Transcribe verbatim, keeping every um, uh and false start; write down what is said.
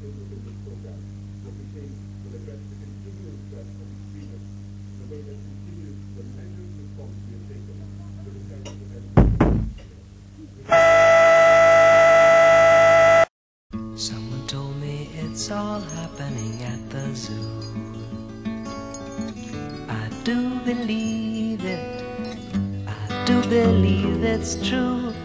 this within this program, what we think will address the continuing threat of extremists in a way that continues the measured response we have taken to the terrorist events. Someone told me it's all happening at the zoo. I do believe it, I do believe it's true.